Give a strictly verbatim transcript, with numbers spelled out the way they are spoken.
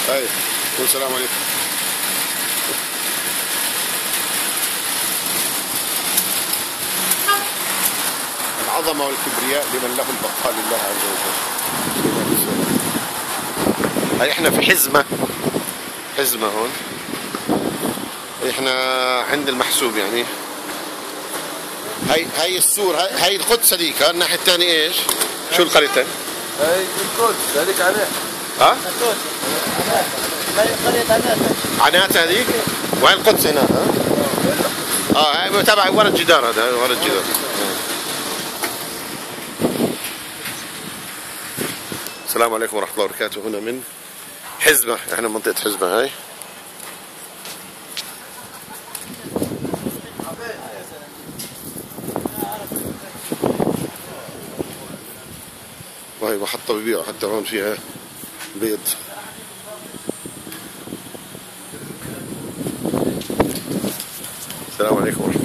اي والسلام عليكم. العظمة والكبرياء لمن له البقاء لله عز وجل. هاي احنا في حزمة، حزمة هون، احنا عند المحسوب يعني. هاي هاي السور، هاي, هاي القدس هذيك، الناحية الثانية ايش؟ شو القريتين؟ هاي القدس هذيك عناتا. ها؟ قرية عناتا. عناتا هذيك؟ وين القدس هنا؟ ها؟ اه هاي تبع ورا الجدار، هذا ورا الجدار. السلام عليكم ورحمة الله وبركاته. هنا من حزمة، احنا منطقة حزمة هاي. وهي محطة ببيعوا حتى هون فيها بيض. السلام عليكم ورحمة الله.